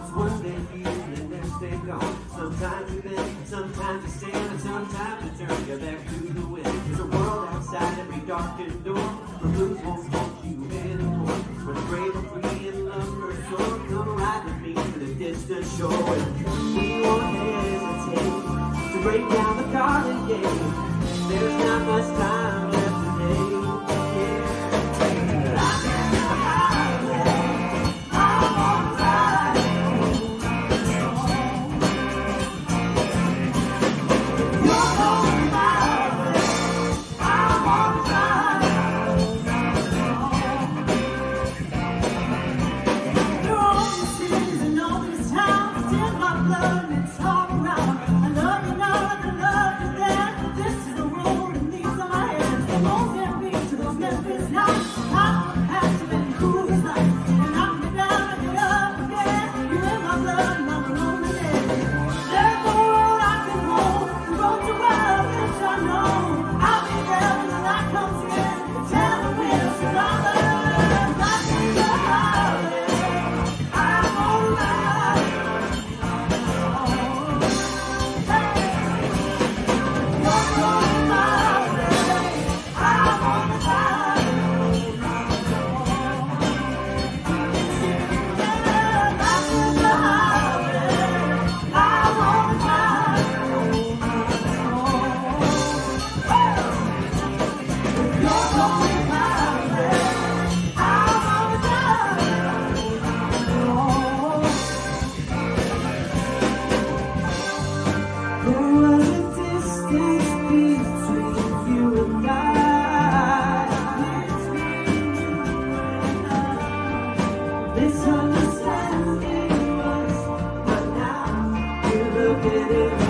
Cause one day here and the next day gone. Sometimes you bend, sometimes you stand, and sometimes you turn your back to the wind. There's a world outside every darkened door, where blues won't hold you anymore. Where the brave are free and lovers soar. Come ride with me to the distant shore. And we won't hesitate to break down the garden gate. There's not much time left today. Misunderstanding us, but now you look at it.